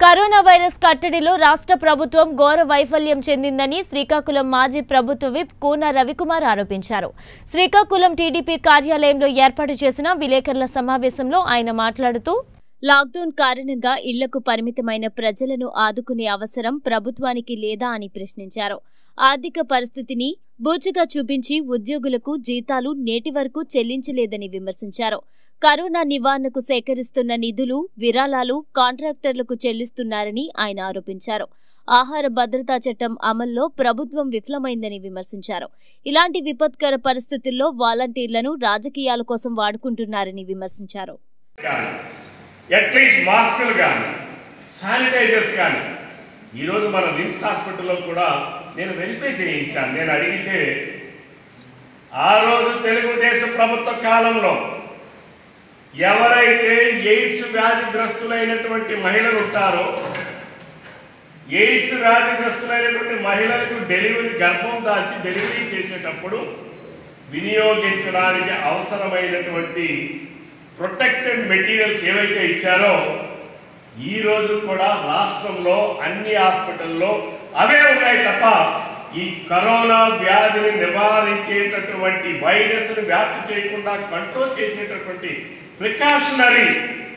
Corona virus కట్టడిలో రాష్ట్ర ప్రభుత్వం ఘోర వైఫల్యం చెందిందని శ్రీకాకుళం మాజీ ప్రభుత్వ విప్ కూన రవికుమార్ ఆరోపించారు. శ్రీకాకుళం టీడీపీ కార్యాలయంలో ఏర్పాటు చేసిన విలేకరుల సమావేశంలో ఆయన మాట్లాడుతూ లాక్డౌన్ కారణంగా ఇళ్లకు పరిమితమైన ప్రజలను ఆదుకునే అవసరం ప్రభుత్వానికి లేదా అని ప్రశ్నించారు. ఆర్థిక పరిస్థితిని బూచిగా చూపించి ఉద్యోగులకు జీతాలు నేటి వరకు చెల్లించలేదని విమర్శించారు. కరోనా నివారణకు సేకరిస్తున్న నిధులు, విరాళాలు కాంట్రాక్టర్లకు చెల్లిస్తున్నారని ఆయన ఆరోపించారు. ఆహార భద్రతా చట్టం అమల్లో ప్రభుత్వం విఫలమైందని విమర్శించారు. ఇలాంటి విపత్కర పరిస్థితుల్లో వాలంటీర్లను రాజకీయాల కోసం వాడుకుంటున్నారని విమర్శించారు. అట్లీస్ట్ మాస్కులు కానీ శానిటైజర్స్ కానీ ఈరోజు మన రిమ్స్ హాస్పిటల్లో కూడా నేను వెరిఫై చేయించాను. నేను అడిగితే ఆ రోజు తెలుగుదేశం ప్రభుత్వ కాలంలో ఎవరైతే ఎయిడ్స్ వ్యాధిగ్రస్తులైనటువంటి మహిళలు ఉంటారో ఎయిడ్స్ వ్యాధిగ్రస్తులైనటువంటి మహిళలకు గర్భం దాల్చి డెలివరీ చేసేటప్పుడు వినియోగించడానికి అవసరమైనటువంటి ప్రొటెక్టెడ్ మెటీరియల్స్ ఏవైతే ఇచ్చారో ఈ రోజు కూడా రాష్ట్రంలో అన్ని హాస్పిటల్లో అవే ఉన్నాయి తప్ప ఈ కరోనా వ్యాధిని నివారించేటటువంటి వైరస్ను వ్యాప్తి చేయకుండా కంట్రోల్ చేసేటటువంటి ప్రికాషనరీ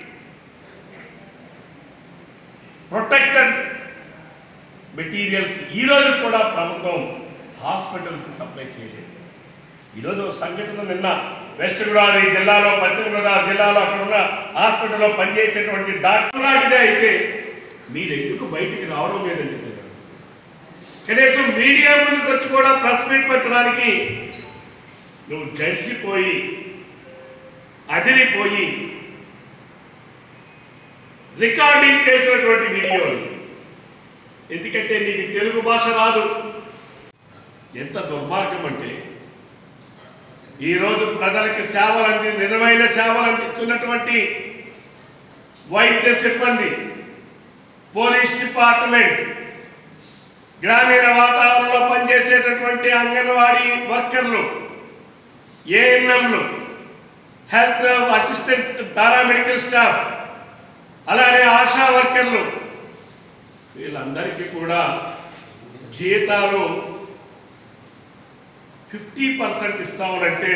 ప్రొటెక్టెడ్ మెటీరియల్స్ ఈరోజు కూడా ప్రభుత్వం హాస్పిటల్స్కి సప్లై చేయలేదు. ఈరోజు సంఘటన నిన్న వెస్ట్ గోదావరి జిల్లాలో, పశ్చిమ గోదావరి జిల్లాలో అక్కడ ఉన్న హాస్పిటల్లో పనిచేసేటువంటి డాక్టర్ లాంటిదే అయితే మీరు ఎందుకు బయటికి రావడం లేదండి? కనీసం మీడియా ముందుకు వచ్చి కూడా ప్రెస్ మీట్ పెట్టడానికి నువ్వు జడిసిపోయి అదిరిపోయి రికార్డింగ్ చేసినటువంటి వీడియోలు, ఎందుకంటే నీకు తెలుగు భాష రాదు. ఎంత దుర్మార్గం అంటే ఈరోజు ప్రజలకు నిజమైన సేవలు అందిస్తున్నటువంటి వైద్య సిబ్బంది, పోలీస్ డిపార్ట్మెంట్, గ్రామీణ వాతావరణంలో పనిచేసేటటువంటి అంగన్వాడీ వర్కర్లు, ఏఎన్ఎంలు, హెల్త్ అసిస్టెంట్, పారామెడికల్ స్టాఫ్, అలానే ఆశా వర్కర్లు, వీళ్ళందరికీ కూడా జీతాలు 50% ఇస్తామనంటే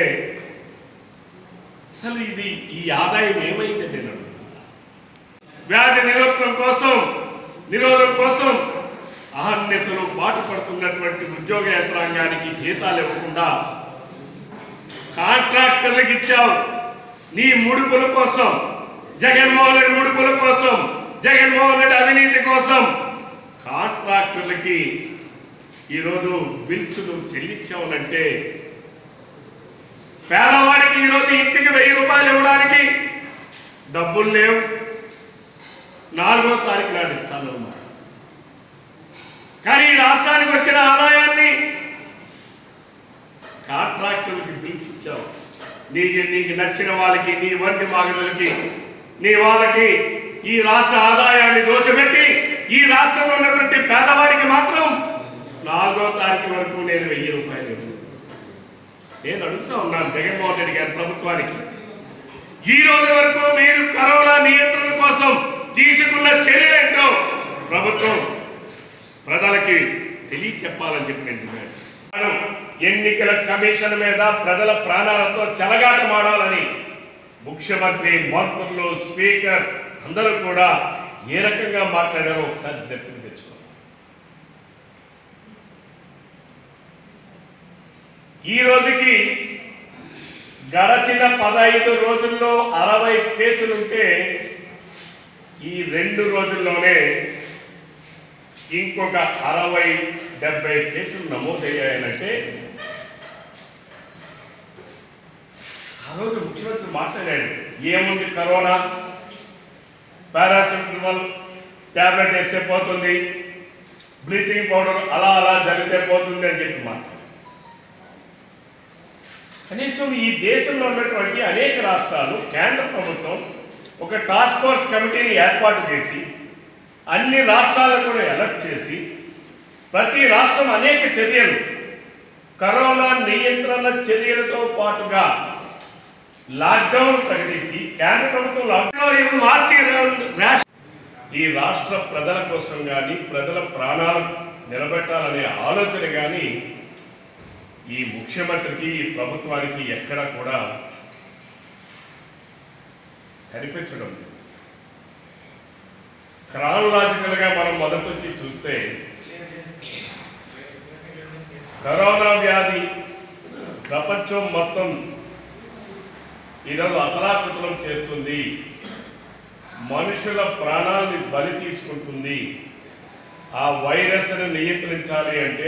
అసలు ఈ ఆదాయం ఏమైంది? నేను అడుగుతున్నా. వ్యాధి నిరోధం కోసం అహర్నిశలు పాటుపడుతున్నటువంటి ఉద్యోగ యంత్రాంగానికి జీతాలు ఇవ్వకుండా కాంట్రాక్టర్లకు ఇచ్చావు. నీ ముడుపుల కోసం, జగన్మోహన్ రెడ్డి ముడుపుల కోసం, జగన్మోహన్ రెడ్డి అవినీతి కోసం కాంట్రాక్టర్లకి ఈరోజు బిల్స్ నువ్వు చెల్లించావునంటే పేదవాడికి ఈరోజు ఇంటికి 1000 రూపాయలు ఇవ్వడానికి డబ్బులు లేవు. 4వ తారీఖు నాడు ఇస్తాను అన్నమాట. కానీ ఈ రాష్ట్రానికి వచ్చిన ఆదాయాన్ని కాంట్రాక్టర్లకి బిల్స్ ఇచ్చావు. నీకు నచ్చిన వాళ్ళకి, నీ వంటి మాగదులకి, నీ వాళ్ళకి ఈ రాష్ట్ర ఆదాయాన్ని దోచిపెట్టి ఈ రాష్ట్రంలో ఉన్నటువంటి పేదవాడికి మాత్రం 4వ తారీఖు వరకు నేను 1000 రూపాయలు ఇవ్వను. నేను అడుగుతూ ఉన్నాను జగన్మోహన్ రెడ్డి గారి ప్రభుత్వానికి, ఈ రోజు వరకు మీరు కరోనా నియంత్రణ కోసం తీసుకున్న చర్యలేంటో ప్రభుత్వం ప్రజలకి తెలియచెప్పాలని చెప్పి నేను డిమాండ్ చేస్తాను. ఎన్నికల కమిషన్ మీద ప్రజల ప్రాణాలతో చెలగాటమాడాలని ముఖ్యమంత్రి, మంత్రులు, స్పీకర్ అందరూ కూడా ఏ రకంగా మాట్లాడారో ఒకసారి జ్ఞప్తికి తెచ్చుకోవాలి. ఈ రోజుకి గడచిన 15 రోజుల్లో 60 కేసులుంటే ఈ 2 రోజుల్లోనే ఇంకొక 60-70 కేసులు నమోదయ్యాయనంటే ఆ రోజు ముఖ్యమంత్రి మాట్లాడాడు. ఏముంది, కరోనా పారాసిటమాల్ ట్యాబ్లెట్ వేస్తే పోతుంది, బ్లీచింగ్ పౌడర్ అలా జరిగితే పోతుంది అని చెప్పి మాట్లాడాడు. కనీసం ఈ దేశంలో ఉన్నటువంటి అనేక రాష్ట్రాలు, కేంద్ర ప్రభుత్వం ఒక టాస్క్ ఫోర్స్ కమిటీని ఏర్పాటు చేసి అన్ని రాష్ట్రాలను కూడా అలర్ట్ చేసి ప్రతి రాష్ట్రం అనేక చర్యలు, కరోనా నియంత్రణ చర్యలతో పాటుగా లాక్డౌన్ ప్రకటించి కేంద్ర ప్రభుత్వం లాక్డౌన్ మార్చి ఈ రాష్ట్ర ప్రజల కోసం కానీ ప్రజల ప్రాణాలు నిలబెట్టాలనే ఆలోచన కానీ ఈ ముఖ్యమంత్రికి ఈ ప్రభుత్వానికి ఎక్కడా కూడా కనిపించడం లేదు. క్రానలాజికల్గా మనం మొదటి నుంచి చూస్తే కరోనా వ్యాధి ప్రపంచం మొత్తం ఈరోజు అతలాకుతలం చేస్తుంది, మనుషుల ప్రాణాలని బలి తీసుకుంటుంది. ఆ వైరస్ని నియంత్రించాలి అంటే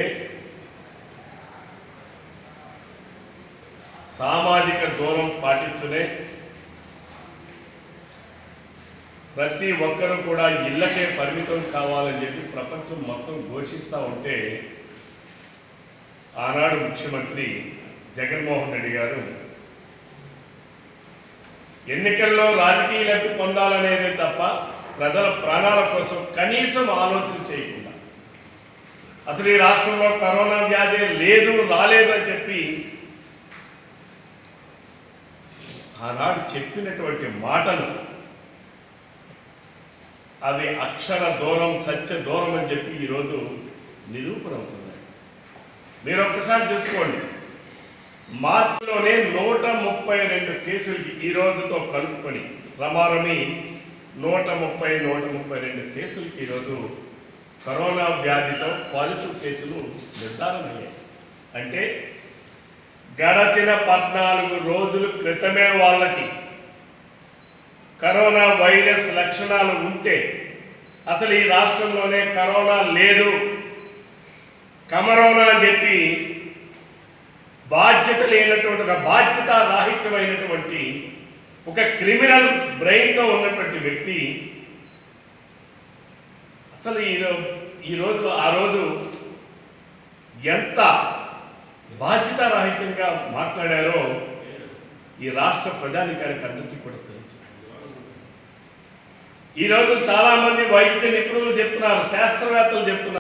సామాజిక దూరం పాటిస్తూనే ప్రతి ఒక్కరూ కూడా ఇళ్ళకే పరిమితం కావాలని చెప్పి ప్రపంచం మొత్తం ఘోషిస్తూ ఉంటే ఆనాడు ముఖ్యమంత్రి జగన్మోహన్ రెడ్డి గారు ఎన్నికల్లో రాజకీయ లబ్ధి పొందాలనేదే తప్ప ప్రజల ప్రాణాల కోసం కనీసం ఆలోచన చేయకుండా, అసలు ఈ రాష్ట్రంలో కరోనా వ్యాధి లేదు రాలేదు అని చెప్పి ఆనాడు చెప్పినటువంటి మాటలు అవి అక్షర దూరం సత్య దూరం అని చెప్పి ఈరోజు నిరూపణ అవుతున్నాయి. మీరు ఒక్కసారి చూసుకోండి, మార్చిలోనే 132 కేసులకి ఈ రోజుతో కలుపుకొని రమారమి 132 కేసులకి ఈరోజు కరోనా వ్యాధితో పాజిటివ్ కేసులు నిర్ధారణ అయ్యాయి. అంటే గడచిన 14 రోజుల క్రితమే వాళ్ళకి కరోనా వైరస్ లక్షణాలు ఉంటే అసలు ఈ రాష్ట్రంలోనే కరోనా లేదు, కమరోనా అని చెప్పి బాధ్యత లేనటువంటి ఒక బాధ్యత రాహిత్యమైనటువంటి ఒక క్రిమినల్ బ్రెయిన్తో ఉన్నటువంటి వ్యక్తి అసలు ఈరోజు ఆ రోజు ఎంత బాధ్యత రాహిత్యంగా మాట్లాడారో ఈ రాష్ట్ర ప్రజానికానికి అందరికీ కూడా తెలుసు. ఈరోజు చాలామంది వైద్య నిపుణులు చెప్తున్నారు, శాస్త్రవేత్తలు చెప్తున్నారు,